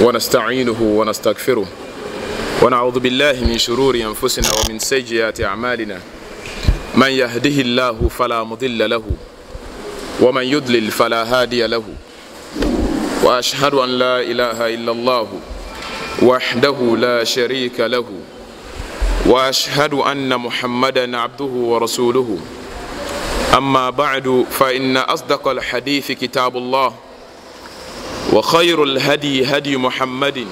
ونستعينه ونستغفره ونعوذ بالله من شرور أنفسنا ومن سيئات أعمالنا من يهده الله فلا مضل له ومن يضلل فلا هادي له وأشهد أن لا إله إلا الله وحده لا شريك له وأشهد أن محمدا عبده ورسوله أما بعد فإن أصدق الحديث كتاب الله وخير الهدي هدي محمد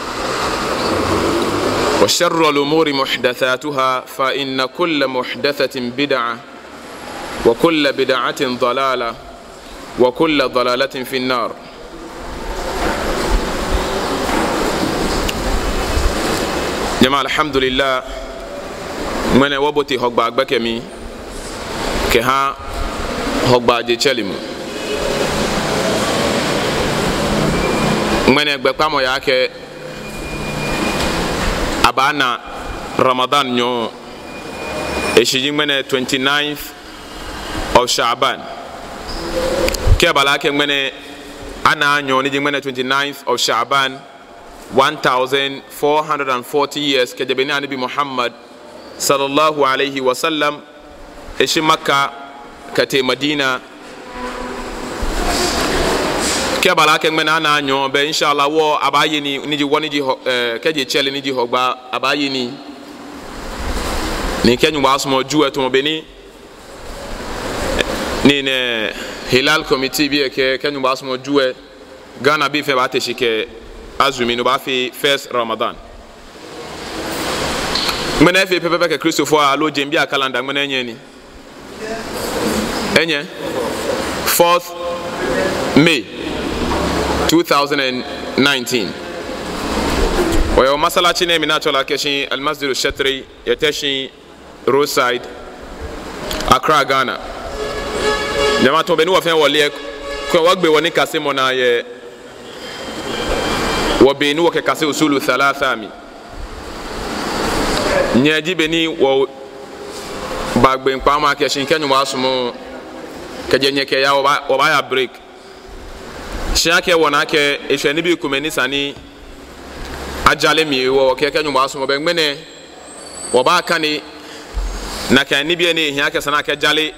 وشر الأمور محدثاتها فإن كل محدثة بدعة وكل بدعة ضلالة وكل ضلالة في النار. جماعة الحمد لله من وبتي هقبا بكمي كها هقبا جيشلمو من يقبقامو ياكي abana Ramadan nyo eshiji mene 29th of Sha'ban ke balake mene ana nyo ni mene 29th of Sha'ban 1440 years ke jebeni anabi Muhammad sallallahu alayhi wa sallam eshi Makka kate Madina ke balake mene ana nyo be inshallah wo abaye ni ji woni ji keje chele ni ji hogba abaye ni kenyu basmo juwe to beni ni ne Hilal committee bi ke kenyu basmo juwe Ghana bi fe bate shike azumi no ba fi first Ramadan mena fe pepe ke Christopher alo jembi a calendar mena enye 4th May 2019 ويوم مسألة شيء من أجل كشين المسجد الشتري يتشين Roadside Accra Ghana جماعة تبنوا فين وليك كوا وقبي ونكاسي مناي وبينوا ككاسي أصول ثلاثة مي نيجي بني و بعدين قام كشين كانوا واسمو كجنيه كيا وبايا بريك shake wonake ehwani bi kumeni sani ajale mi wo keke nyumba aso be ngmene wo ba kani na kan ni bi ne hia ke sana ke jale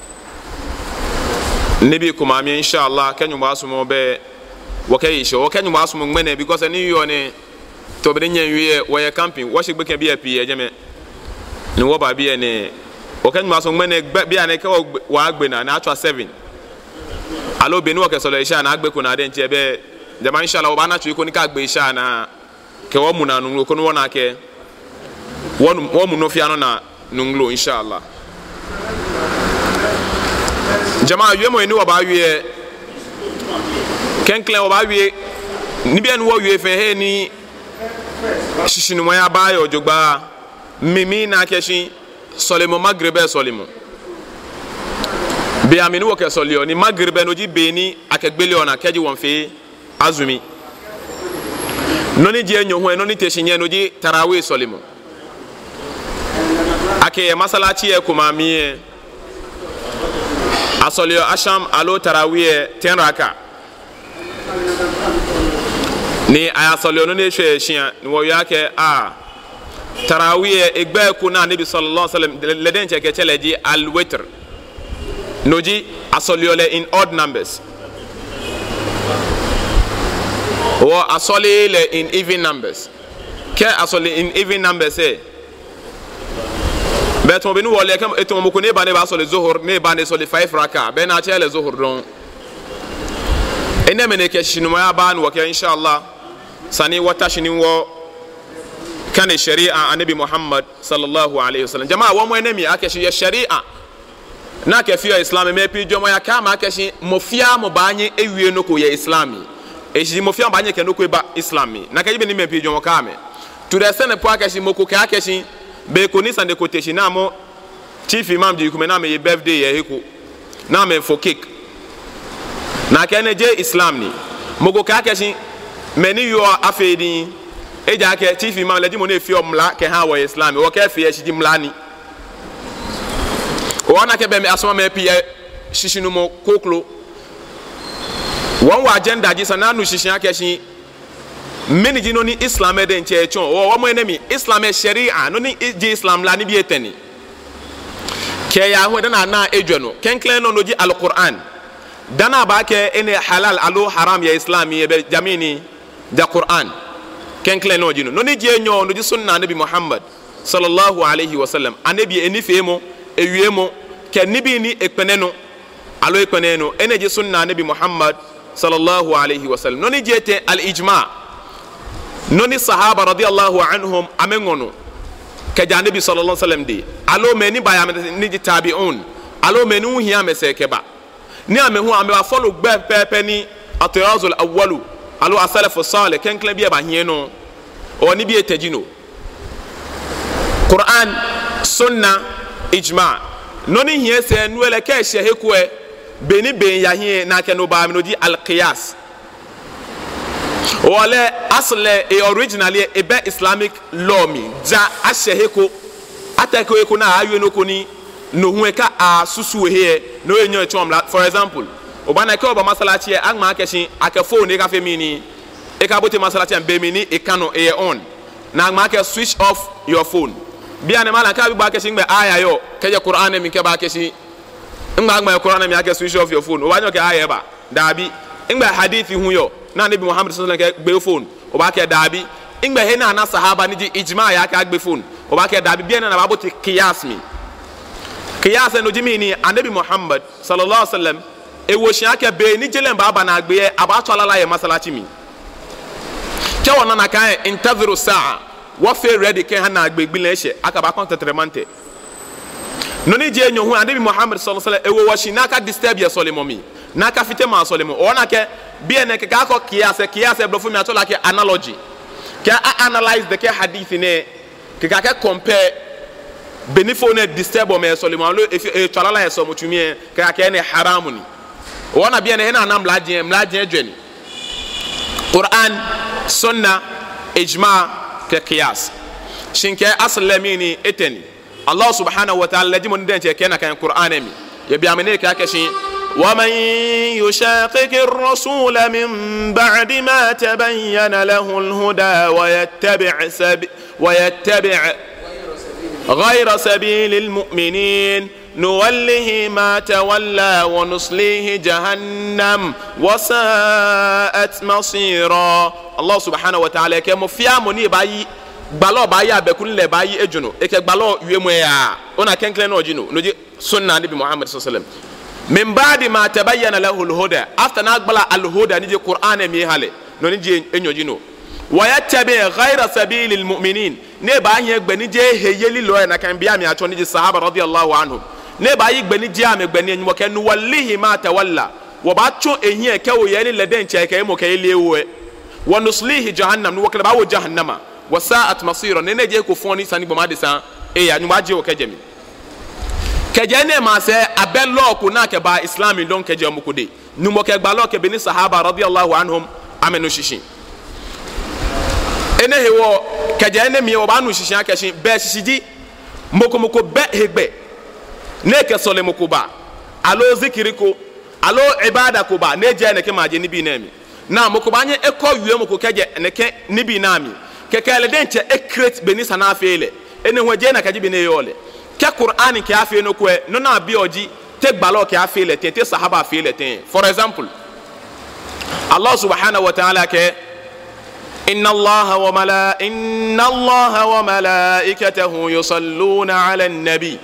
ni bi kuma mi inshallah ke nyumba aso be wo ke yisho wo ke nyumba aso ngmene because ni yo ne to be nyen wie wo ye camping wo shigbe ke bi api ejeme ni wo ba bi ne wo ke nyumba aso ngmene bi ane ke wo agbe na atwa 7 alo benu wa kesolo isha na agbe ko na de nche be jama inshallah wo bana chu ko ni ka agbe isha na ke wo mu na nu ko no na ke wo mu no fia no na nunglo inshallah jama yue mo ni wo ba wie kenklen wo ba wie ni bi en wo wie fe he ni shishinu mo ya ba yo jogba mimi na keshi solemo magrebe solemo be amini wo kesolio ni magribe no ji beni akegbele ona keji won fe azumi noni je enyo ho noni teshinye no ji tarawih solimo ake masalachi e kuma mi asolio asham alo tarawih 10 raka ni aya solio no ne hwe hia ni wo yake tarawih egbe ku na nabi sallallahu alaihi wasallam leden cheke cheleji al witr noji asoliole in odd numbers or asoliole in even numbers ke asoli in even numbers beto benu wole kam eto mo ko ne ba ne ba soli zuhur ne ba ne soli 5 raka be na chele zuhur don ene mene ke shinu ya ba no ke inshallah sani wata shinin wo kane sharia anabi Muhammad sallallahu alaihi wasallam jamaa wo mo enemi ake shi sharia na ke fiya islam me pi jomo ya kama keshi mofia mo banye ewie no ko ya islami eshi mofia banye ke no ko ba islami na ke be ni me pi jomo kame to the sene po keshi moko ka keshi be ko ni sande ko teshi na mo chief imam ji kuma na me birthday ya heko na me for cake na ke ne je islam ni moko ka keshi me ni yo afedi eja ke chief imam le di mo na fi omla ke ha wo islam wo ke fi eshi di mla ni wana ke be me asoma me pie shishinu mo koklo won wa agenda ji sana nu shishin akeshi meni ji no ni islam de nche chon o mo enemi islam sharia no ni ji islam la ni bi eteni ke ya ho dana na edwo no kenklen no ji alquran dana ba ke ene halal alo haram ya islam ye be jamini da quran kenklen no ji no ni ji enyo no ji sunna nabi muhammad sallallahu alaihi wasallam anabi eni femo ewiemo ke nibi ni ekpene no alo ekpene no ene ji sunna nabi muhammad sallallahu alaihi wasallam no ni ji ete al ijma no ni sahaba radiyallahu anhum amengono ke janabi sallallahu alaihi wasallam di alo meni baya ni ji tabi'un alo meni hu hiya mesekeba ni amehu ame wa follow gbe pepe ni atirazul awwalu alo asalafu salih kenkle bi ba hieno o ni bi etajino Quran sunna ijma noni hiye se nuele ke shehekwe beni ben ya hiye na ke no ba mi no di al qiyas wale asle e originally e be islamic law mi ja asheheko atako eko na ayo no koni no hu eka asusu he no enyo chomla for example obana ke oba masalachi e agma akeshi akefo ne ka femini e ka bote masalachi an be mini e kano e on na agma ke switch off your phone bia ne mala ka bi ba keshi ngbe aya yo keje qur'an mi ke ba keshi ngba agma qur'an mi ake switch off your phone obanyo ke aya ba dabi ngbe hadithi hu yo na nabi muhammad sallallahu alaihi wasallam ke gbe phone oba ke dabi ngbe he na sahaba ni ji ijma ya ka gbe phone oba ke dabi bia na ba bote qiyas mi qiyas no jimini anabi muhammad sallallahu alaihi wasallam e wo shi ake be ni jelen ba ba na gbe aba twalala ye masalachi mi ke wona na kan intaziru sa'a wa fe ready ke hana agbegbi leshe aka ba contentrement no ni je nyohu anabi muhammad sallallahu alaihi wasallam e wo washi naka disturb ya solimomi naka fite ma solimo ona ke bien ke ka ko kiyase blofo mi atola ke analogy ke analyze the ke hadith ne ke ka ke compare benefo ne disturb o me solimo lo e twalala ya so mutumi ke ka ke ne haramu ni ona bien ne na mlaje adweni Quran sunna ijma ke qiyas shinke aslamini eteni Allah subhanahu wa ta'ala jimon denche kena kan Qur'an mi ya bi amene ka kashi wa man yushaqiqi ar-rasul min ba'di ma tabayyana lahu al-huda wa yattabi' ghayra sabilil mu'minin نوله ما تولى ونصليه جهنم وساءت مصيرا الله سبحانه وتعالى كم فيامني باي gbalo ba ya be kun le ba yi ejuno e ke gbalo wiemu ya ona kenkle no jino no ji sunna nabi muhammad sallallahu alaihi wasallam min ba'di ma tabayyana lahu al-huda after na gbala al-huda ni je qur'an mi hale no ni je enyo jino wa yattabi ghayra sabilil mu'minin ne ba yin gbe ni je heyeli lo na kan biya mi acho ni je sahaba radiyallahu anhum ne ba yi gbe ni je ame gbe ni enyo ke nu wallahi ma tawalla wa ba cho ehie ke wo ye ni leden che ke mo ke lewe wa nuslihi jahannam no wakala ba wo jahannama wasaat masira nene je ko foni sani bo madisa e ya nyuma je o kejemi kejene ma se abello ko na ke ba islami don keje mu kude numo ke gba lo ke beni sahaba radiyallahu anhum amenu shishin ene hewo kejene mi o ba nu shishin akeshin be shishiji moko be hegbe ne ke sole moko ba alo zikiri ko alo ibada ko ba ne je ne ke ma je ni bi na mi na moko ba nye ekọ wiye moko keje ne ke ni bi na mi kekele denche ekret benisa na afele ene hweje na kajibi ne yole ke qur'ani ke afele no kwe no na bi oji te gbalo ke afele te sahaba afele te for example Allah subhanahu wa ta'ala ke inna allaha wa malaikatahu yusalluna 'alan nabi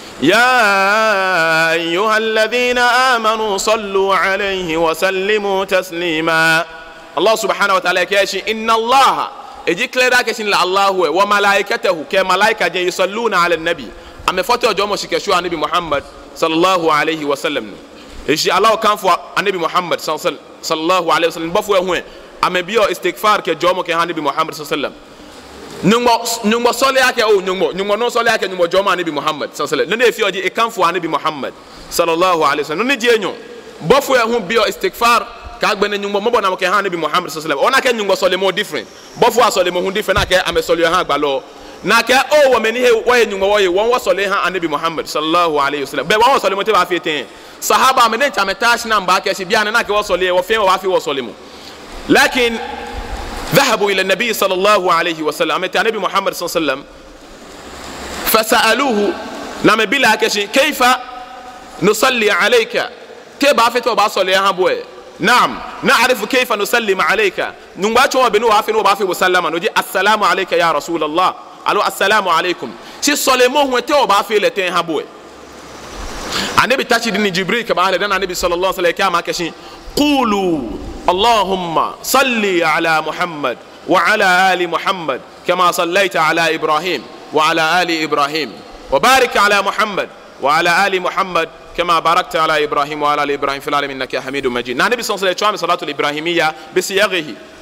ya ayyuhalladhina amanu sallu 'alayhi wa sallimu taslima Allah subhanahu wa ta'ala ke shi inna allaha eji clear ke sin la Allah wa malaikatahu ke malaika je yusalluna ala nabi ame foto jomo shike shu anabi Muhammad sallallahu alaihi wasallam eji Allah kan fo anabi Muhammad sallallahu alaihi wasallam bafo ehun ame biyo istighfar ke jomo ke anabi Muhammad sallallahu alaihi wasallam nyumbo sole yake o nyumbo no sole yake nyumbo jomo anabi Muhammad sallallahu alaihi wasallam ne fi oji e kan fo anabi Muhammad sallallahu alaihi wasallam ne je enyo bafo ehun biyo istighfar ka gbene nyumbo mo bona mo ke han nabi muhammad sallallahu alaihi wasallam ona ke nyumbo sole mo different bofu asole mo hu different na ke ame sole han gbalo na ke o wo meni he wo nyumbo wo ye won wo sole han nabi muhammad sallallahu alaihi wasallam be won sole mo te ba fi ten sahaba me ne chame tash na mba ke si bia na ke wo sole wo fe wo wa fi wo sole mo lakin ذهبوا إلى النبي صلى الله عليه وسلم أمت النبي محمد صلى الله عليه وسلم فسألوه لما بلا كشي كيف نصلي عليك كيف عرفت وبصلي يا هبوي نعم نعرف كيف نسلم عليك نباتوا بنو عارفين وبعرف وسلم نجي السلام عليك يا رسول الله الو السلام عليكم شي صليمو هو تو بعرف لتين هبوي النبي تاشدني جبريل كما قال النبي صلى الله عليه وسلم كما كشي قولوا اللهم صل على محمد وعلى آل محمد كما صليت على إبراهيم وعلى آل إبراهيم وبارك على محمد وعلى آل محمد كما باركت على إبراهيم وعلى آل إبراهيم في العالمين إنك حميد مجيد. النبي صلى الله عليه وسلم صلاة الإبراهيمية بصيغه.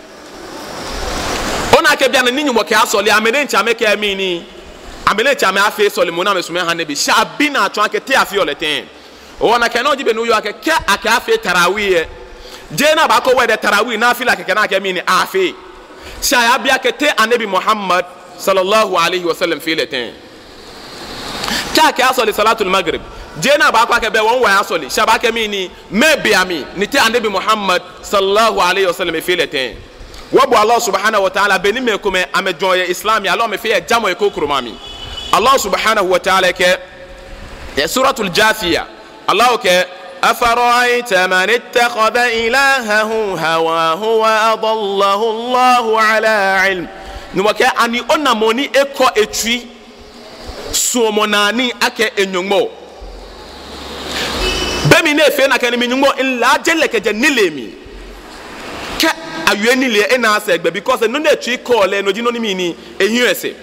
أنا كبيان نيني وكاسو لي أمنين تامك أميني أمنين تامك أفي سولمونا مسمى النبي شعبنا توانك تأفي ولتين. وأنا كانوا جيبوا نيويورك كأكافي تراويه. جينا باكو وده تراويه نافلة كنا كميني أفي. شعبيا كتة النبي محمد صلى الله عليه وسلم في لتين. كأكاسو لصلاة المغرب. جينا باكو كبه وان وياسولي شباك ميني مبيامي نتي النبي محمد صلى الله عليه وسلم في لتين وابو الله سبحانه وتعالى بني ميكم ام جوي اسلامي الله مفي جامو يكوكرو مامي الله سبحانه وتعالى ك سورة الجاثية الله ك أفرأيت من اتخذ إلهه هواه وأضله الله على علم نوكا أني أنا موني إكو إتري سوموناني أكي إنيومو bemi ne fe na kan mi nyumo illa jelle ke janilemi ka ayeni le e na asa egbe because no na twi call e no ji no ni mi ni ehun ese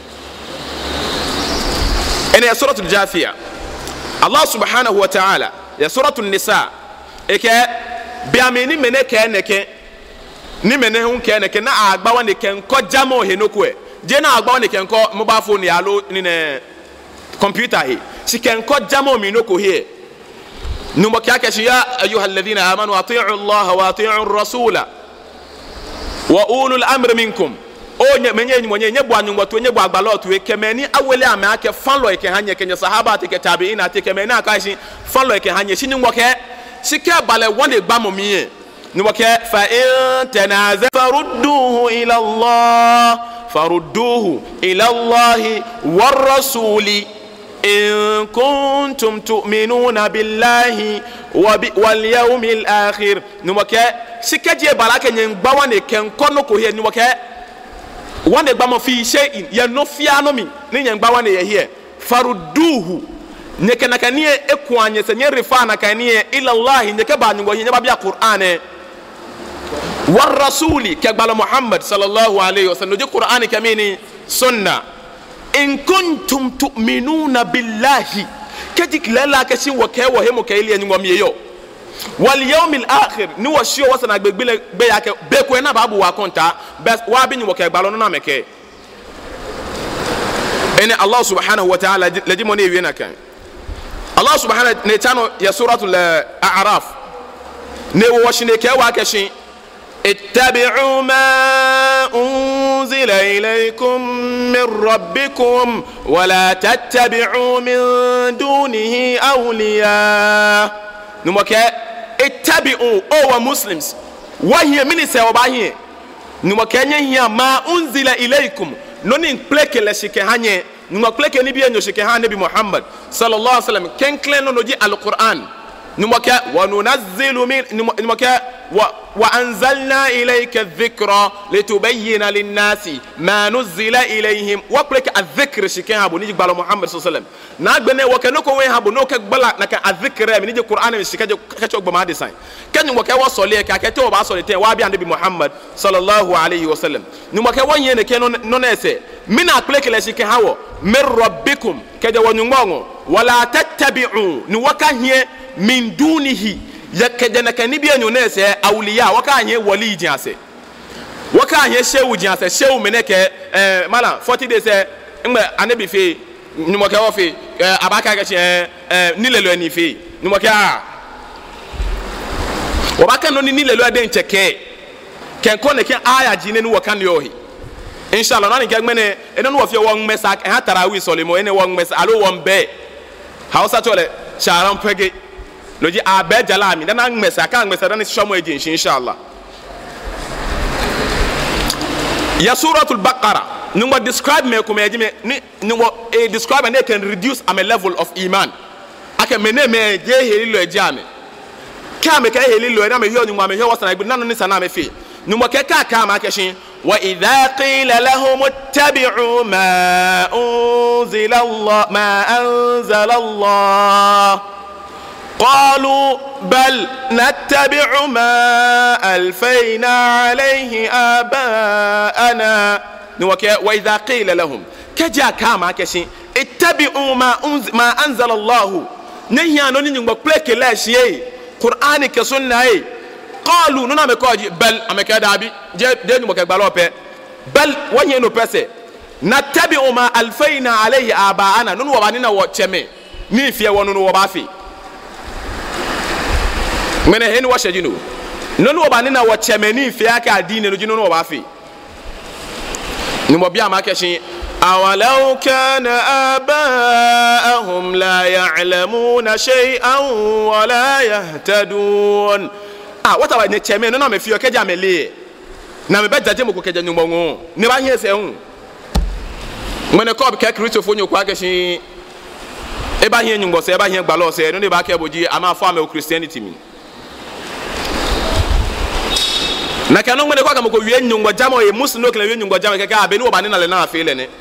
ene suratul jafiya Allah subhanahu wa ta'ala ya suratul nisa e ke bi ameni mene ke neke ni mene hun ke neke na agba wa ne ken ko jamo he no ko e je na agba wa ne ken ko mobile phone ya lo ni ne computer he si ken ko jamo mi no ko he نمكاكش يا أيها الذين آمنوا أطيعوا الله وأطيعوا الرسول وأولو الأمر منكم أو نيجي مني نبوا نبوا نبوا بالوت وكمني أول يوم أك فلو كهاني كني صحابة كتابعين أتكمنا كاشي فلو كهاني شنو مكا شكا بالي وان بامومي نمكا فإن تنازع فردوه إلى الله والرسول إن كنتم تؤمنون بالله واليوم الآخر نوكا سكجي بالاك نينباوان كن كونوكو هي نوكا وان يغبام في شيء ينوفيانو مي نينباوان هي فردوه نكنكنيه اكوانيه سنيه رفانا كانيه الى الله نكبا نغو هي نبا بيا قران والرسول كبال محمد صلى الله عليه وسلم دي قران كميني سنه إن كنتم تؤمنون بالله كتك لا كشي وكي وهم كيلي نغميو واليوم الآخر نو شيو وسنا بيك بكونا بابو واكونتا بس وابين وكي بالون نامك إن الله سبحانه وتعالى لدي مني وينا كان الله سبحانه نتانو يا سورة الأعراف نو وشنيكي واكشي اتبعوا ما أنزل إليكم من ربكم ولا تتبعوا من دونه أولياء نمكا اتبعوا أو مسلمز وهي من سوابه نمكا هي ما أنزل إليكم نونين بلك لشكهاني نمكا بلك نبي نشكهان نبي محمد صلى الله عليه وسلم كن كلنا نجي القرآن نمكا وننزل من نمكا وأنزلنا إليك الذكر لتبين للناس ما نزل إليهم وقلك الذكر شكين هابو نيجي بالو محمد صلى الله عليه وسلم ناقبنا وكنوكو وين هابو نوكك بلا نكا الذكر من نيجي القرآن من شكاجو كاتشوك بما ديساين كان وكا وصلي كاكتو وباصلي تين وابي النبي محمد صلى الله عليه وسلم نمكا وين ينكي نونيسي من أقلك لشكين هاو من ربكم كجا ونمو ولا تتبعوا نوكا هي من دونه yakajana kanibia nyonese awliya wakanye wali jiase wakanye shehu jiase shehu meneke mala 40 days ngbe anabi fe nyumoke wo fe abaka ga che nilelo ani fe nyumoke wabaka no nilelo ade ncheke kenko ne ken aya jine nu wakan yohi inshallah nani gagmene eno no wo won mesa ha tarawi solimo ene won mesa alo won be hausa tole sharan pege loji abe jalami dana ngmesa ka ngmesa dana shomo ejin inshallah ya suratul baqara nungwa describe me kuma yaji me nungwa describe and they can reduce am a level of iman aka me ne me je helilo ejame ka me ka helilo na me hyo nungwa me hyo wasana ibu nanu ni sana me fi nungwa ke ka ma keshin wa idha qila lahum ittabi'u ma unzila Allah ma anzala Allah قالوا بل نتبع ما ألفينا عليه آباءنا وإذا قيل لهم كجا كاما كشين اتبعوا ما أنزل الله نهي أنوني نجمع بلك لا شيء قرآن كسنة قالوا ننا مكواجي بل أمكا دابي جيني مكبالو بل وهي نبسي نتبع ما ألفينا عليه آباءنا ننو وبانينا وچمي نيفيا وننو وبافي mene heni wa shejino nonu obani na wa chemeni fi aka adine no jino no ba fi ni mo bia ma keshin awalau kana abaahum la ya'lamuna shay'an wa la yahtadun wata wa ne cheme no na me fi o keja mele na me bejaje mo ko keja nyumbo ngo ne ba hie se hu mene ko ke Christopher nyo kwa keshin e ba hie nyumbo se e ba hie gbalo se no ne ba ke boji ama fa me Christianity mi na kanu ngene kwa kama ko wiye nyungwa jama e musu no kele wiye nyungwa jama keka abeni obani na le na afele ne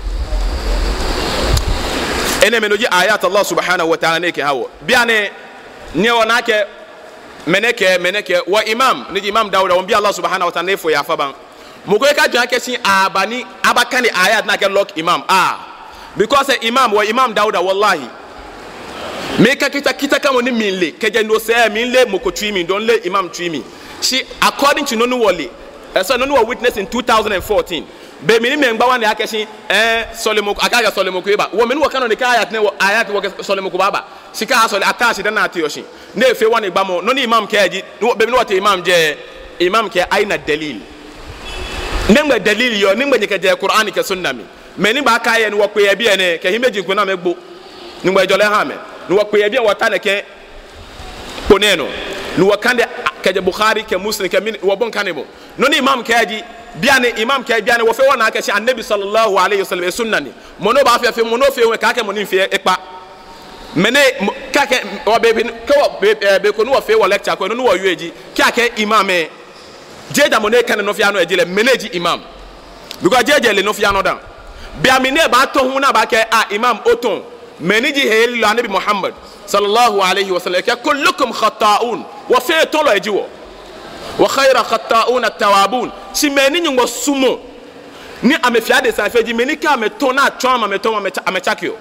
ene menoji ayat Allah subhanahu wa ta'ala ne ke hawo biane ne wona ke meneke wa imam ni imam Dawud won bi Allah subhanahu wa ta'ala ne fo ya fa ban mo ko ka jwa ke sin abani abakani ayat na ke lock imam because imam wa imam Dawud wallahi me ka kita kama ni minle ke je no se minle mo ko twi min don le imam twi mi she according to nonu wole so nonu wa witness in 2014 be mini mengba wan ya keshi solemo akaga solemo ko ba wo meni wo kanu ne ka ayat ne wo ayat wo solemo ko baba sika asole atashi dan na atiyoshi ne efe wan igba mo nonu imam ke aji be mini wo te imam je imam ke aina dalil nemba dalil yo nemba nyeke je Qur'an ke sunna mi meni ba ka ye ne wo pe ya bi ene ke himeji ko na megbo nimba jole ha me ne wo pe ya bi wota ne ke poneno ni wakande ke Bukhari ke Muslim ke min wo bon kanebo noni imam ke aji biane imam ke biane wo fe wona ke shi annabi sallallahu alayhi wasallam sunnani mono ba fe mono fe we ka ke monin fe ekpa mene ka ke wo be ko no fe wo lecture ko no wo yueji ka ke imam e jeja mono kan no fi ano ejile meneji imam because jeje le no fi ano dan biamine ba to hu na ba ke imam oton meneji hel annabi Muhammad sallallahu alayhi wasallam ka kullukum khata'un wa fi tolo ejiwo wa khayra khata'un at-tawabun si meni nyungo sumo ni amefia de sa feji meni ka metona atwa metoma amechakio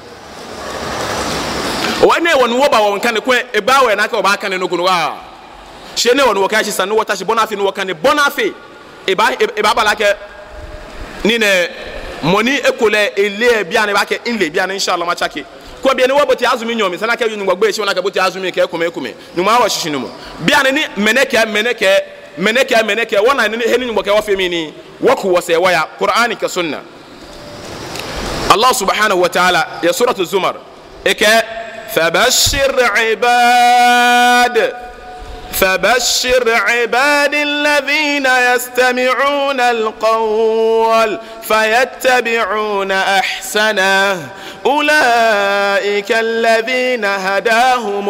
wane won wo ba won kan ko e ba we na ka o ba kan no kunu wa she ne won wo ka shi sanu wata shi bonafi no kan bonafi e ba bala ke ni ne moni ekole ele bia ne ba ke inle bia ne inshallah ma chake ko bia ne wo boti azumi nyomi sana ka yunu gbagbe shi wona ka boti azumi ke kume nyuma wa shishinu mo bia ne ni meneke wona ne heni nyumbo ke wa femi ni woku wose waya Qur'ani ka sunna Allah subhanahu wa ta'ala ya suratu zumar eke فبشر عباد الذين يستمعون القول فيتبعون أحسنه أولئك الذين هداهم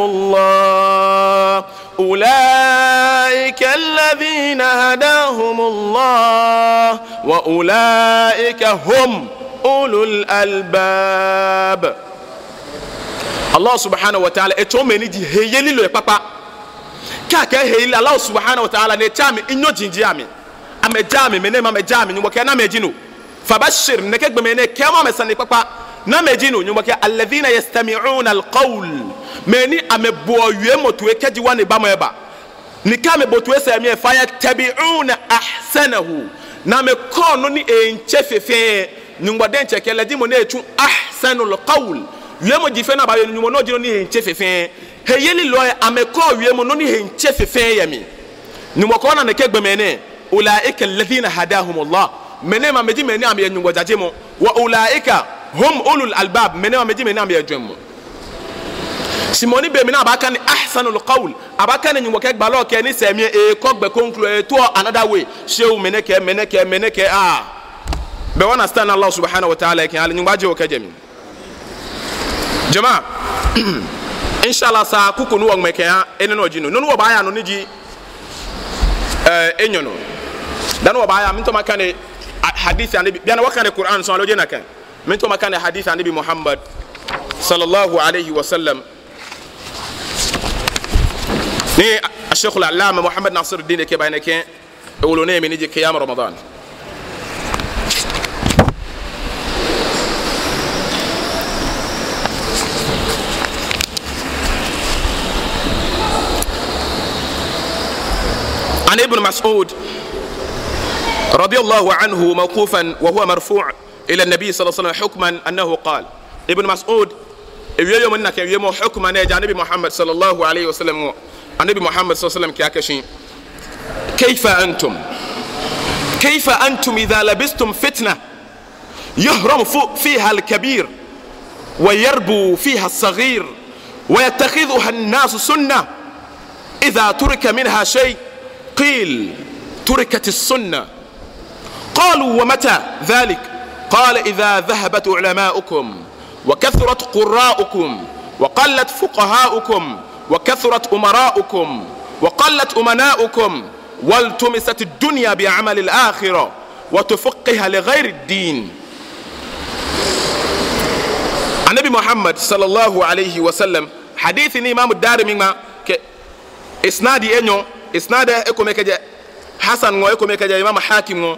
الله وأولئك هم أولو الألباب Allah subhanahu wa ta'ala eto meni di heyeli lo papa kaka heyeli Allah subhanahu wa ta'ala ne chami inyo jinji ami amejami menema amejami nyumbo ke na mejinu fabashir ne ke gbe mene kema mesane papa na mejinu nyumbo ke alladhina yastami'una alqawl meni ameboye motwe keji wane ba moeba ni kame botwe se mi faya tabi'una ahsanahu na me kono ni enchefefe nyumbo den chekele di mo na etu ahsanul qawl wiemo jifena ba nyumo no jino ni henche fefe heyeli lo ameko wiemo no ni henche fefe yami nyumo ko na nekegbe mene ulaika alladhina hadahumullah mene ma meji mene am yenyugo jajemo wa ulaika hum ulul albab mene ma meji mene am yejwemo simoni be mina abaka ni ahsanul qawl abaka ni woke gbalo ke ni semie e kogbe conclude to another way shew meneke be understand Allah subhanahu wa ta'ala ke ala nyumbaje woke jami jama inshallah sa kuku nu wong meke ya ene no jinu no wo ba ya no ni ji enyono dan wo ba ya minto makane hadith anabi biana wakane Quran so aloje nakan minto makane hadith anabi Muhammad sallallahu alayhi wa sallam ni الشيخ العلامة محمد ناصر الدين كباينك يقولون من يجي قيام رمضان عن ابن مسعود رضي الله عنه موقوفا وهو مرفوع إلى النبي صلى الله عليه وسلم حكما أنه قال ابن مسعود يوم انك يوم حكما نجا النبي محمد صلى الله عليه وسلم النبي محمد صلى الله عليه وسلم كاكشين كيف أنتم إذا لبستم فتنة يهرم فيها الكبير ويربو فيها الصغير ويتخذها الناس سنة إذا ترك منها شيء قيل تركت السنة قالوا ومتى ذلك قال إذا ذهبت علماؤكم وكثرت قراءكم وقلت فقهاؤكم وكثرت أمراؤكم وقلت أمناؤكم والتمست الدنيا بعمل الآخرة وتفقها لغير الدين. النبي محمد صلى الله عليه وسلم حديث الإمام الدارمي ما إسنادي إنه إسناد إكو مكجا حسن وإكو مكجا إمام حاكم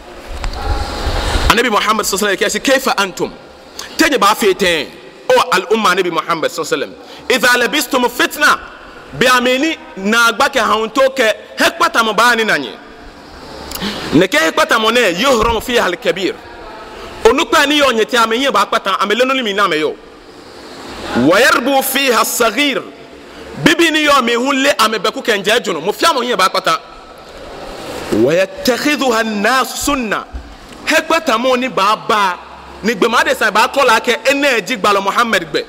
النبي محمد صلى الله عليه وسلم كيف أنتم تاني بافيتين أو الأمة النبي محمد صلى الله عليه وسلم إذا لبستم فتنة بياميني ناغباك هاونتوك هكبتا مباني ناني نكي هكبتا موني يهرم فيها الكبير ونكبا نيو نيتي أميني باكبتا أميلونو لمي ناميو ويربو فيها الصغير bibi ni yo me hulle amebeku kenje juno mo fiamo yin ba pata wayattakhidhuha an-nas sunna hekpata mo ni baba ni gbe ma de sa ba kola ke eneji gbalo Muhammad gbe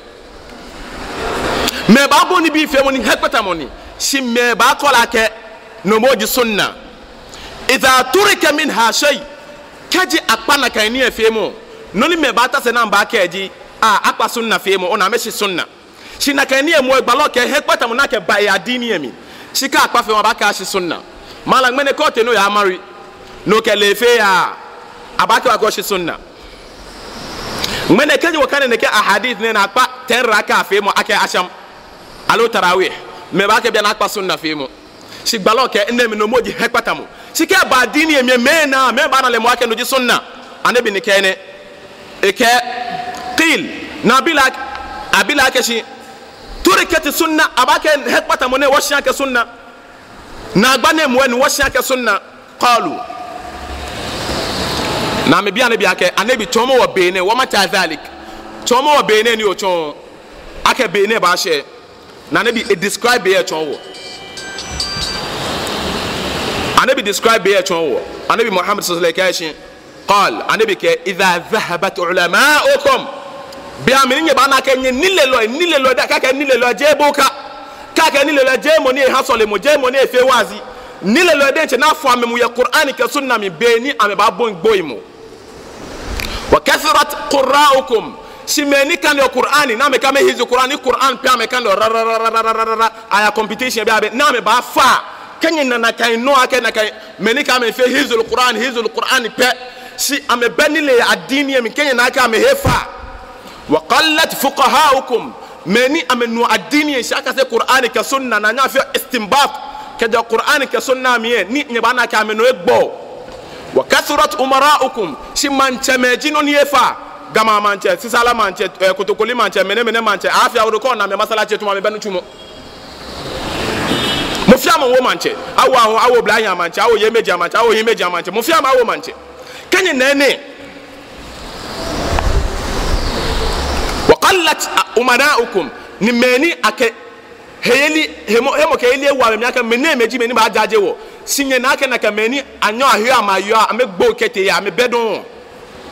me ba bo ni bi fe mo ni hekpata mo ni si me ba kola ke no moji sunna idha turika minha shay kaji akpana kan ni efe mo no ni me ba ta se na ba ke ji akpa sunna fe mo ona me si sunna shina kani emu egbalo ke hekpata mo na ke ba ya dini emi shika akpafe wa baka shi sunna mala ngmene kote no ya mari no ke lefe ya abaka wa ko shi sunna ngmene kenyi wakane ne ke ahadith ne na akpa 10 raka fe mo ake asham alo tarawih me ba ke bia na akpa sunna fe mo shi gbalo ke enemi no moji hekpata mo shika ba dini emi me na me ba na le mo ake no ji sunna anabi ne kene eke qil nabila abila ke shi turikati sunna abake hekpata mone washiake sunna na agbane mwen washiake sunna qalu na me biane biake anabi tomo wa bene wa mata dhalik tomo wa bene ni ocho ake bene ba she na anabi describe be ocho anabi describe be ocho anabi Muhammad sallallahu alaihi wasallam qal anabi ke idha dhahabat ulamaukum biamini nye bana ke nilelo da ka ke nilelo je boka ka ke nilelo je mo ni hasole mo je mo ni efe wazi nilelo de nche na fo amemu ya Qur'ani ke sunna mi beni ame ba bon gboimo wa kathrat qurra'ukum simeni kan yo Qur'ani na me ka me hizo Qur'ani Qur'an pe ame kan aya competition be abe na me ba fa kenye na kai no ake na kai meni ka me fe hizo Qur'ani pe si ame benile adini mi kenye na ka me hefa وقلت فقهاؤكم مني امنو الدين شاكا سي قران كسنه نانيا في استنباط كده قران كسنه مي ني نبانا كامنو اغبو وكثرت امراؤكم شمان تمجينو نيفا غما مانچه سسالا مانچه كوتوكولي مانچه مني مانچه afia woro na me masala che tuma me banu chumo mo fiama wo manche awo blanya manche awo yemeja manche mo fiama awo manche kenye nene وقلت أمناؤكم نمني أك هيلي هم كهيلي وامي أك مني مجي مني بعجاجه سيني أك نكمني أنيو أهيا ما يا أمي بوكتي أمي بدون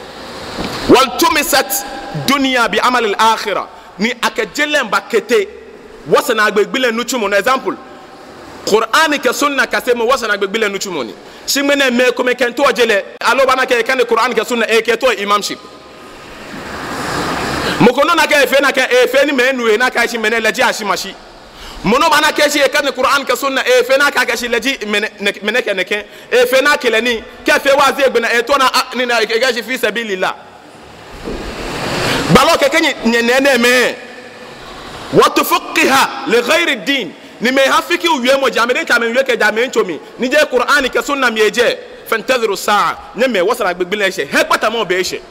والتمست دنيا بعمل الآخرة ni أك جلهم بكتي wasana agbegbile nuchumo na example Qur'an ke sunna kasemo wasana agbegbile nuchumo ni shimene me ko me kento jele alo bana ke kan Qur'an ke sunna e ke to imamship mokono na ke efe na ke efe ni menu na ka shi mene laji ashimashi mono bana ke shi kan Qur'an ke sunna efe na ka shi laji mene ke neke efe na keleni ke fe wazi egbena e to na ni na ke shi fi sabilillah balo ke kenyi nyenene me watufqiha li ghairi ad-din ni me hafiki uyemo jamede ka me weke jame nchomi ni je Qur'an ke sunna mi eje fantadhiru sa'a nyeme wasara gbegbele she he pata mo be she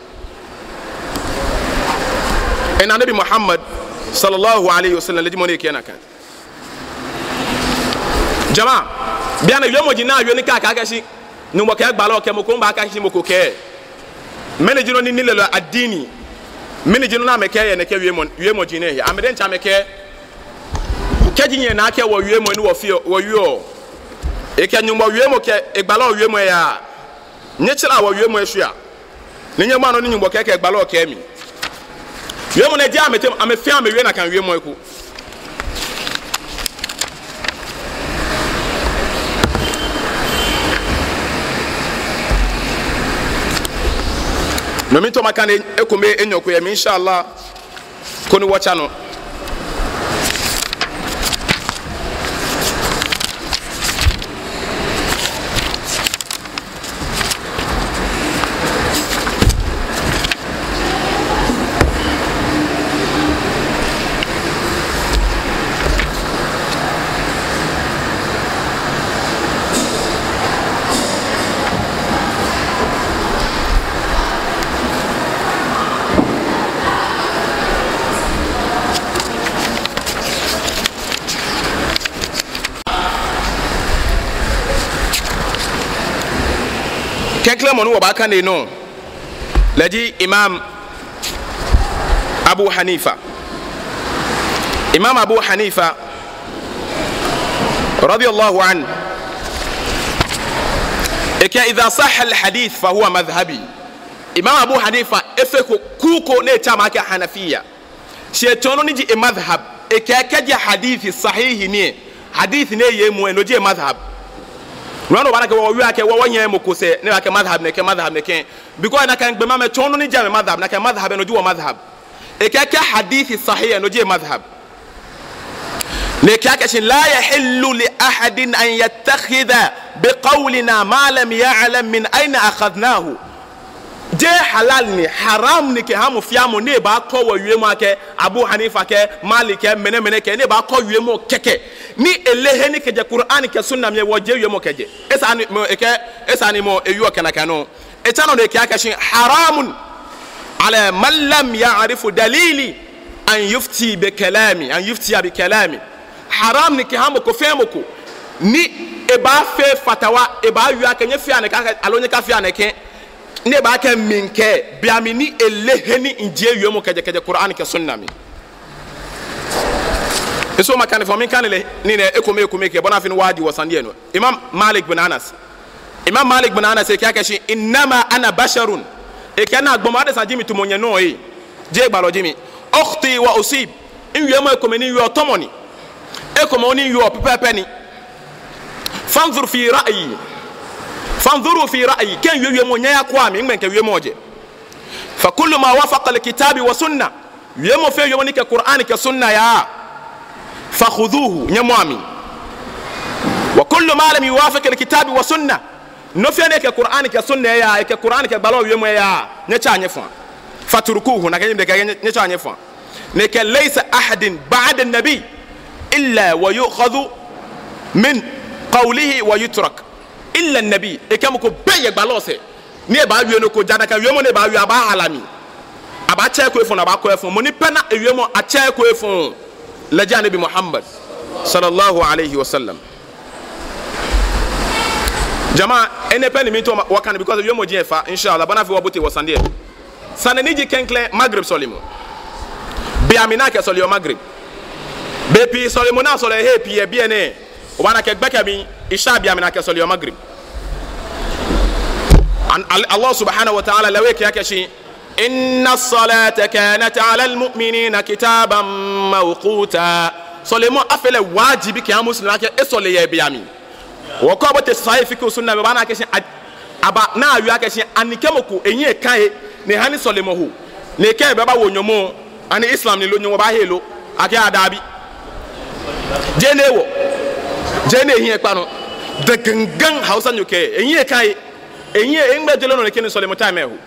en nabi Muhammad sallallahu alayhi wasallam le dimone ke naka jama biana uyemo jina yo ni ka ka shi ni mo ke gbalo ke mo ko ba ka shi mo ko ke mene jino ni lelo adini mini jinu na meke ye ne ke wiemo jine he ameden cha meke kejinye na ke wo wiemo ni wo fio wo yo e ke nyumba wiemo ke egbala wiemo ya nyechira wo wiemo ehua ne nyama no ni nyumba ke egbala o ke mi wiemo na dia ametem amefia amewie na kan wiemo eku no minto makane ekume enyoko ya inshallah koni wachano kekle monu wa baka ne no laji imam Abu Hanifa radiyallahu an eka idha sahha alhadith fa huwa madhhabi imam Abu Hanifa efeko kuko ne chama ka hanafiya shetono ni ji madhhab eka kaji hadithi sahihi ni hadith ne yemu no je madhhab Rano bana ke wo wi ake wo nya mo ko se ne ake madhhab ne ke because na kan gbe ma me tono ni jame madhhab na kan madhhab no ji wo madhhab e ke hadithi sahih no ji madhhab ne ke shin la yahillu li ahadin an yattakhidha bi qawlina ma lam ya'lam min ayna akhadnahu je halal ni haram ni ke hamu fiamo ne ba ko wo wi mo ake Abu Hanifa ke Malik ke mene ke ne ba ko wi mo keke ni elehe ni keje Qur'an ke sunna me wo je wi mo keje esani mo eyo kenaka no etano ne ke akashin haramun ala man lam ya'rifu dalili an yufti bi kalami haram ni ke hamu ko femo ko ni e ba fe fatawa e ba wi akenye fi ane ka alonye ka fi ane ke ne ba ka minke biami ni elehe ni inje wi mo keje Qur'an ke sunna mi eso makane fo min kanele ni ne ekome ke bona fin wadi wasandie no Imam Malik bin Anas e kaka shi inma ana basharun e kana agboma de sanjimi tumonye no e je gbalo jimi ukhti wa usib in wi mo ekome ni wi otomoni ekome ni wi opepepe ni fanzuru fi ra'yi ken wi mo nya yakwa mi ngmen ke wi mo je fa kullu ma wafaqa alkitabi wa sunna wi mo fe wi ni ke Qur'an ke sunna ya فخذوه نموامي وكل ما لم يوافق الكتاب والسنه نفينك القران كسنه يا القران كبالو يمو يا نچا نفا فتركوه نكاين نچا نفا نك ليس احد بعد النبي الا ويؤخذ من قوله ويترك الا النبي اكمكو بي بالوسه ني با وينو كو جادا كان يمو ني با وي aba halami aba che ko efun aba ko efun mo ni pena ewemo a che ko efun لجا نبي محمد صلى الله عليه وسلم جماعة أنا بني ميتو وكان because يوم جيفا إن شاء الله بنا في وابوتي وسانديه سننيجي كنكله مغرب سوليمو بيامينا كسوليو مغرب بيبي سوليمو نا سولي هي بي بينه وبنا كبكا مي إشا بيامينا كسوليو مغرب الله سبحانه وتعالى لويك يا كشي إن الصلاة كانت على المؤمنين كتابا موقوتا solemo afele wajibi ke muslim ake esole ye biami wo ko bote sai fiku sunna be bana ke aba na ayu ake shi anikemoko enye kan ne hani solemo hu ne ke be ba wonyomo ani islam ni lo nyomo ba helo ake adabi jene hi pa no de gangan hausa nyuke enye kan enye engbe jelo no ne ke solemo time hu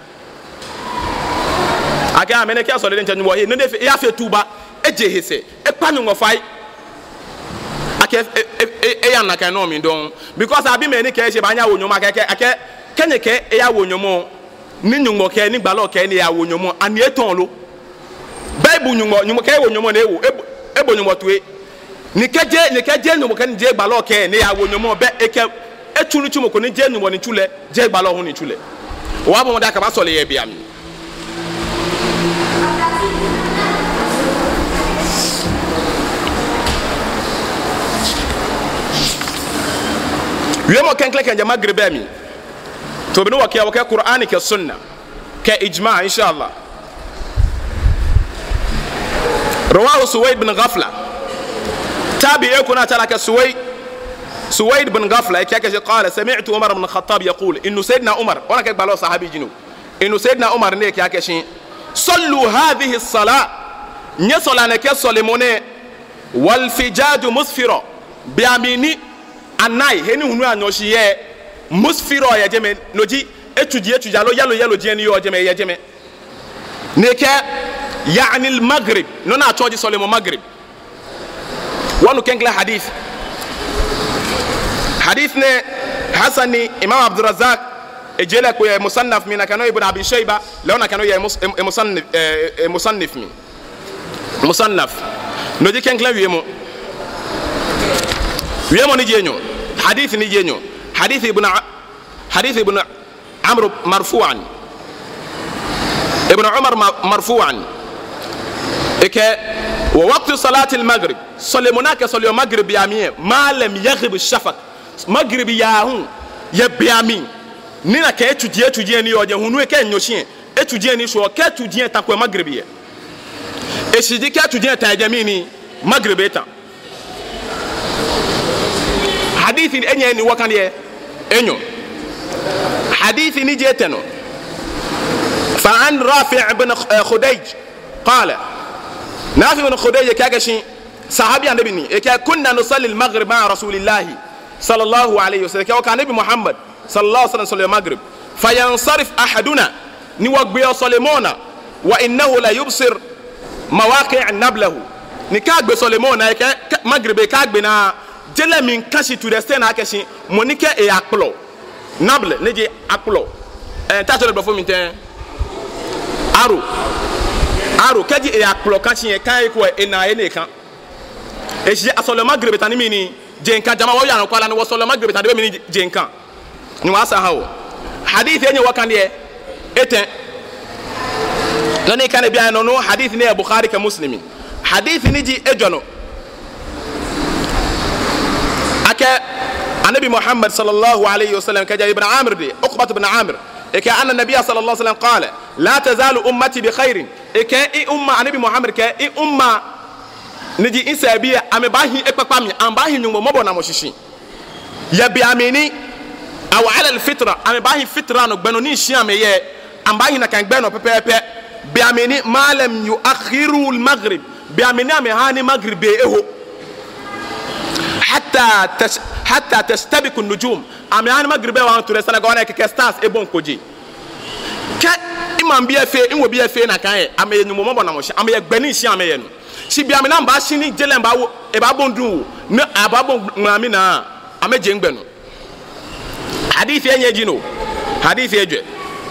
ake amene ke solemo ntanyu wo he no de ya fe tuba eje hese ekpanu ngofai ake ya na kan no mi don because abi me ni ke se banya wonyomo ake kenye ke ya wonyomo ni nyumo ke ni gbalo ke ni ya wonyomo ani eton lo bible nyumo ke wonyomo na ewo ebo nyumo tuwe ni keje nyumo ke ni je gbalo ke ni ya wonyomo be eke etunu chumo ko ni je nyumo ni chule je gbalo hu ni chule wa bo mo da ka ba so le ye bia mi yemo kenkle ke jama grebe mi to bino wakia qur'ani ke sunna ke ijma inshallah رواه سويد بن غفلة تابعي يكون تلك سويد بن غفلة قال سمعت عمر بن الخطاب يقول إنه سيدنا عمر وانا كيك بالو صحابي جنو إنه سيدنا عمر نيك يكشين صلوا هذه الصلاة نصلى نك صلموني والفجاج مسفرة بياميني الناي هني هنو أنوشيه مسفرة يا جماعة نجي اتجي يالو جيني يو جماعة يا جماعة نك يعني المغرب نونا توجي سوليمو مغرب وانو كنكلا حديثنا حسني امام عبد الرزاق اجلك يا مصنف من كانوا ابن ابي شيبه لونا كانوا يا مصنف من مصنف نجي كنكلا ويمو نجينيو حديث نجينيو حديث ابن عمرو مرفوعا ابن عمر مرفوعا ووقت صلاة المغرب صلي مناك صلي المغرب يامين ما لم يغرب الشفق مغرب ياهون يبيامين نينا كي اتجي ني اوجه هونو كي نيوشين اتجي ني شو كي اتجي تاكو مغرب يه اشيدي كي اتجي تاجميني مغرب اتا حديث اني ني وكان يه انيو حديث ني جيتنو فعن رافع بن خديج قال نافع بن خديج كاغشي صحابي النبي ني كنا نصلي المغرب مع رسول الله صلى الله عليه وسلم كان النبي محمد صلى الله عليه وسلم صلى المغرب فينصرف احدنا نوغبي صليمونا وانه لا يبصر مواقع نبله نكاغبي صليمونا مغرب كاغبنا جل من كاشي تو دستين اكشي مونيكا اي اكلو نبل نجي اكلو تاتو بفو مينتين aro kaji e akplo kanchi e kan ko e na e ne kan e ji asolo magrebe tani mini jenkan jama wo yana kwala no wo solo magrebe tani mini jenkan ni wasa hawo hadith enye wakan ye eten nani kan e bia no hadith ne bukhari ka muslimi hadith ni ji ejono ake anabi muhammad sallallahu alayhi wasallam kaja ibn amr di uqbat ibn amr أن النبي صلى الله عليه وسلم قال لا تزال أمتي بخير إكا أمة النبي محمد كا أمة نجي إنسابية أم باهي إكبامي أم باهي نمو مبونا مشيشي يبي أميني أو على الفطرة أم باهي فطرة نقبنوني شيام يه أم باهي نكان بينو بيبي بياميني ما لم يؤخروا المغرب بياميني أم هاني مغرب بيهو حتى تستبق النجوم amani magribe wa anture sana gona ke stars e bon koji ke imam bia fe inwo bia fe na kan e amaye nyumo mo na mo hye amaye gbani hye amaye no si bia me na mba hye ni jelen ba wo e ba bondu na ababo ngami na amaje ngbe no hadith enye ji no hadith eje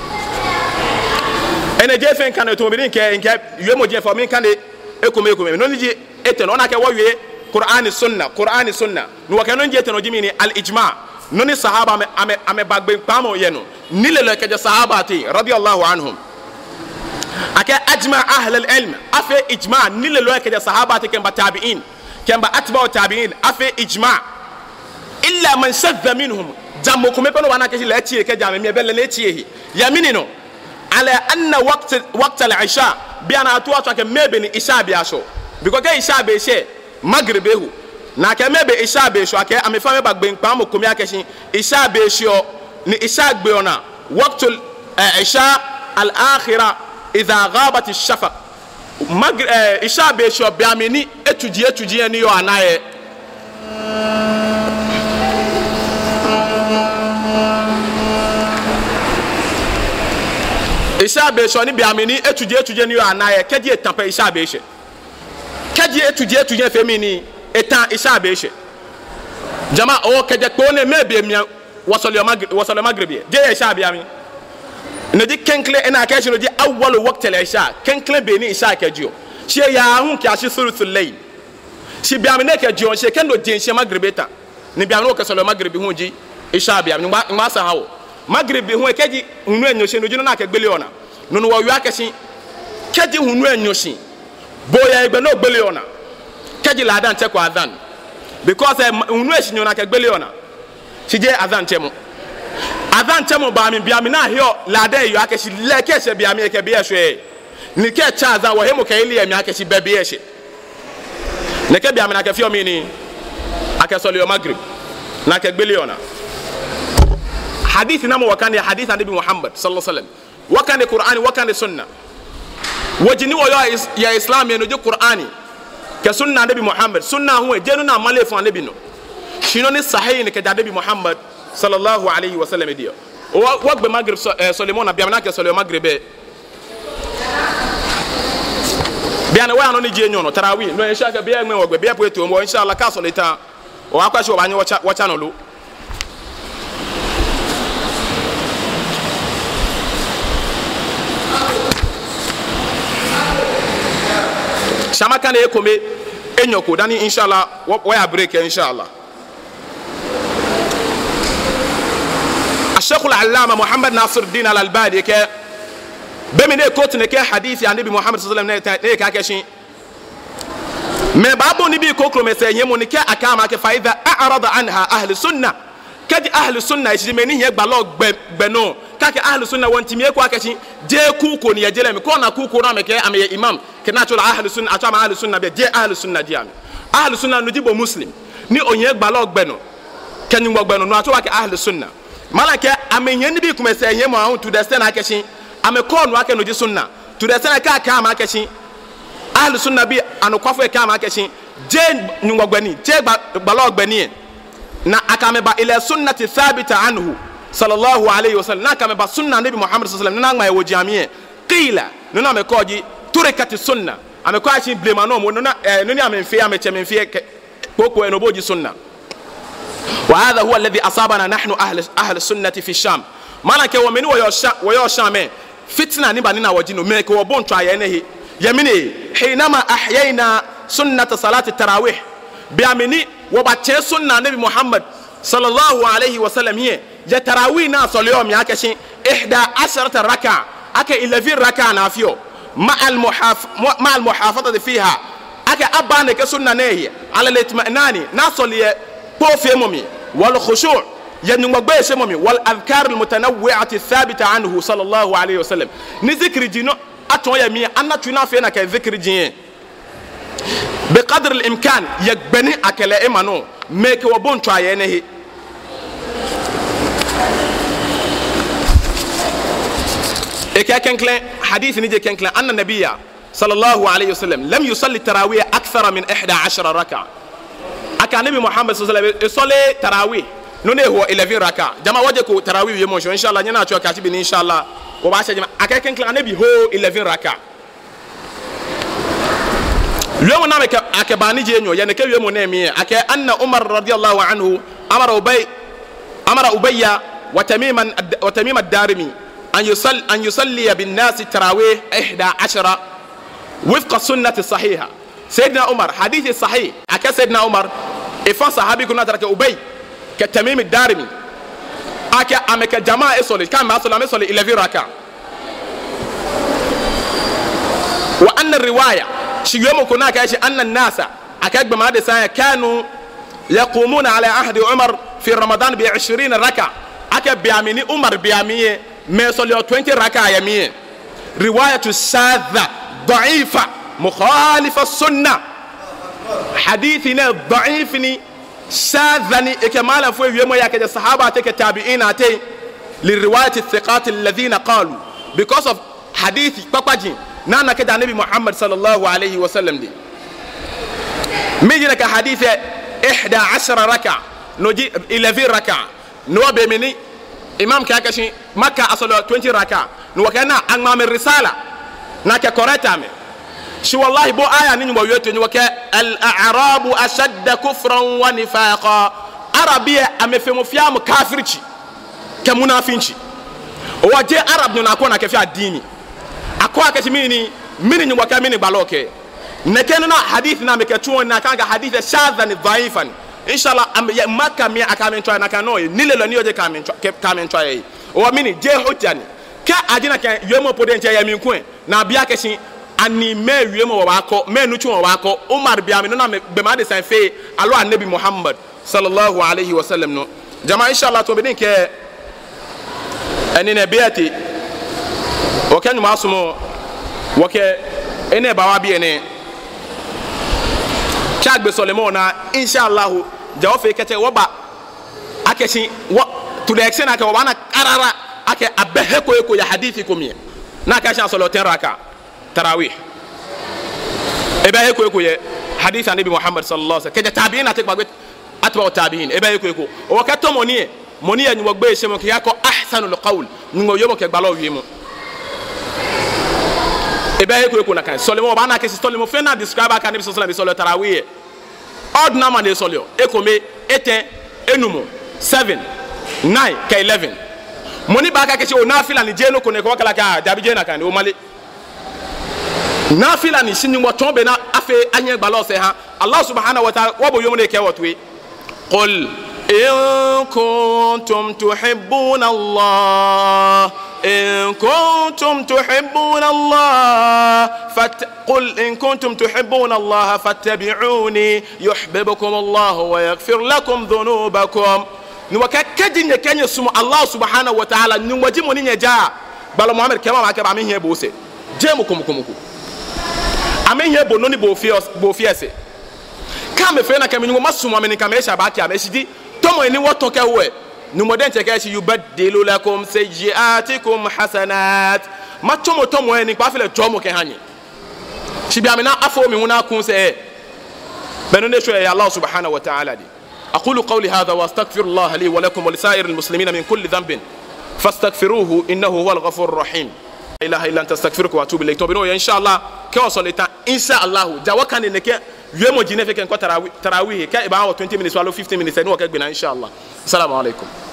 ene je fe kan to bi nke yemo je fa mi kan e ekome no ni ji eten ona ke wo we qur'ani sunna no wa kan no je eten o jimi ni al ijma noni sahaba ame bagbe pamo yeno nile le keje sahabati radiyallahu anhum ake ajma ahl al ilm afi ijma nile le keje sahabati kemba tabi'in kemba atba'u tabi'in afi ijma illa man shadda minhum jammo kuma peno wana keje le tie ke jamme me belle le tie yaminino ala anna waqt al isha bi ana atu atu ke mebe ni isha bi aso because ke isha be she magribehu na ke mebe isha be sho ake amefa me bagbe npa mo komi akeshi isha be sho ni isha gbe ona waqtul isha al akhira idha ghabat ash-shafaq isha be sho be ameni etudie ni yo anaye isha be sho ni be ameni etudie ni yo anaye kedi etampa isha be she kedi etudie femini etan isha be she jama o kede ko ne mebe mia wasole magribi je isha be ami ne di kenkle ena ka shi no di awwal waqt al isha kenkle be ni isha ka jio she ya hu ki ashi sulusul layl shi be ami ne ka jio she kendo din she magribi ta ne be ami no ka solo magribi hu ji isha be ami ma sa hawo magribi hu keji hunu enyo she no ji no na ka gbele ona no wo wi akashi keji hunu enyo shi boya egbe no gbele ona keji la dan che ko adhan because hunu eshinyo na ka gbele ona sije adhan chemo ba mi bia mi na hio la dan yo akashi le ke se bia mi ke bia hwe ni ke cha adhan wo hemo ka ili ya mi akashi be bia hwe ne ke bia mi na ka fio mi ni akasolo maghrib na ka gbele ona hadith na mo wakani hadith nabi Muhammad sallallahu alaihi wasallam wakani Qur'ani wakani sunna wajini wo ya islam no je Qur'ani ke sunna nabi Muhammad sunna huwa jenu na malefu nabi no shino ni sahih ni ke nabi Muhammad sallallahu alaihi wasallam dio wagbe maghrib Solomon na biamna ke Solomon maghrib biana wa no ni je nyono tarawih no insha ka biya ngwe wagbe biya poeto mo inshallah ka solita o akwashi obanyo wacha no lu shama kana ekome enyoko dani inshallah wa ya break inshallah الشيخ العلامة محمد ناصر الدين الألباني ك بمن كوتن ك حديث عن النبي محمد صلى الله عليه وسلم نيك كاشين ما بابو نبي كوكلو مسيني مونيك أكاما كفايدة أعرض عنها أهل السنة كدي أهل السنة يجمعني يقبلوا بنو كاك أهل السنة وانتمي كوا كاشين جي كوكو نيجلم كونا كوكو رامك أمي إمام كناتول أهل السنة أتوام أهل السنة بيجي أهل السنة ديامي أهل السنة نجيبو مسلم ني أني يقبلوا بنو كن يقبلوا بنو ناتوا كأهل السنة malaka amenyeni bi kumese yemo ahun to the stand akashi amekon wa kanu ji sunna to the stand ka ma akashi ahlu sunna bi anokwafo ka ma akashi je nyungwagbani je gbalogbani na akameba ila sunnati thabita anhu sallallahu alayhi wasallam na akameba sunna nabi Muhammad sallallahu alayhi wasallam na ngma wojamie qila nuna amekoji turekati sunna amekwashi blema no mo nuna nuni amenfia amechemfia koko enoboji sunna وهذا هو الذي أصابنا نحن أهل السنة في الشام مالك ومن ويا الشام فتنة نبانينا وجنو ميك وبون تراينه يمني حينما أحيينا سنة صلاة التراويح بيامني وباتشي سنة نبي محمد صلى الله عليه وسلم هي يتراوينا صليوم ياكشين 11 ركعة أكا 11 ركعة نافيو مع المحافظة فيها أكا أبانك سنة نهي على الاطمئنان ناصلي بوفي مومي والخشوع ينمغبي شمومي والاذكار المتنوعه الثابته عنه صلى الله عليه وسلم نذكر جينو اتو يمي انا تنا فينا كذكر جين بقدر الامكان يغبني اكلا امانو ميك وبون تواينه كان حديث نيجي كان ان النبي صلى الله عليه وسلم لم يصلي التراويح اكثر من 11 ركعه aka nabi Muhammad sallallahu alaihi wasallam sole tarawih no ne ho 11 raka jama waje ko tarawih yemo sho inshallah nyana cho ka tibi inshallah ko ba sha jama aka ken klan nabi ho 11 raka lo na me aka bani je nyo yana ke yemo ne mi aka anna Umar radiyallahu anhu amara ubayya wa tamim ad-darimi an yusalli bin nas tarawih 11 وفق السنه الصحيحه سيدنا عمر حديث صحيح أكا سيدنا عمر إفا صحابي كنا ترك أبي كتميم الدارمي أكا أمك جماعة إصولي كان ما أصول أمي إلى في ركع وأن الرواية شيوم كنا كايش أن الناس أكا بما هذا كانوا يقومون على عهد عمر في رمضان ب20 ركع أكا بياميني عمر بياميني ما يصلي 20 ركع يمين رواية شاذة ضعيفة مخالف السنة حديثنا ضعيفني شاذني إكمالا فوي يوم يا الصحابة تابعين أتي للرواية الثقات الذين قالوا because of حديث باباجين نانا كده النبي محمد صلى الله عليه وسلم دي ميجي حديث 11 ركعة نجي 11 ركعة نو بمني إمام كاكشي مكة أصله 20 ركعة نو كنا أمام الرسالة ناك كورتامي شو والله بو آية نيجي ويوتو نو الأعراب أشد كفرا ونفاقا عربية أمفهموا فيها مكافرتي كمنافنتي وجه عرب نكون كفيا ديني أكوا كشميني مني وكا مني بالوكي نكنا حديثنا مكتوون نكان حديث شاذا ضعيفا إن شاء الله ما كمية أكامن شوي نكانوي نيل لنيو جي كامن شوي ومني جه حجاني كأجينا كان يوم بدين جاي يمين كوين نبيا كشين أني ما يوم وواكو ما نوتشون وواكو عمر بيامي نونا بمادة سنفي الله النبي محمد صلى الله عليه وسلم نو جماعة إن شاء الله توبدين ك أني نبياتي وكان معصوم وك إني بوابي إني شاك بسلمونا إن شاء الله جوافي كتير وبا أكشين و تلاقينا كوانا كرارا أك أبهكوا يكوا يا حديثي كمية ناكاشان صلوتين ركعة تراويح أبهكوا يكوا حديث النبي محمد صلى الله عليه وسلم كده تابعين أتبع أتبع التابعين أبهكوا يكوا وكتو منيه نوجبه شيء ممكن يكون أحسن القول نوجبه كبالو يمو أبهكوا يكوا نكان سلموا بانا كيس سلموا فينا describe أكان النبي صلى الله عليه وسلم تراويح odd number de solio ekome eten enumo 7 9 ka 11 moni baka ke o nafila ni jeno ko ne ko kala ka dabi jena kan o mali nafila ni sinu mo tombe na afe anye gbalo se ha Allah subhanahu wa ta'ala wo bo yomo ne ke wotwe qul in kuntum tuhibbuna Allah إن كنتم تحبون الله قل إن كنتم تحبون الله فاتبعوني يحببكم الله ويغفر لكم ذنوبكم نوكا كدين يكن يسمى الله سبحانه وتعالى نوجي منين يجا بلا محمد كما ما كبا مين يبوسه جيمكم كمكم امين يبو نوني بوفياسه كام فينا كم نو مسوم من كم يشا باكي امشدي تومو ني وتو كهوه نمودن تكاشي يبدل لكم سيئاتكم حسنات ما تومو ني بافله تومو كهاني شبي امنا افو مي هنا كون سي بنو شو يا الله سبحانه وتعالى دي اقول قولي هذا واستغفر الله لي ولكم ولسائر المسلمين من كل ذنب فاستغفروه انه هو الغفور الرحيم لا اله الا انت استغفرك واتوب اليك توبنو ان شاء الله كوصلتا ان شاء الله جاوكان نك يوم جينه فيك تراويح كا 20 minutes ولا 15 minutes ان شاء الله السلام عليكم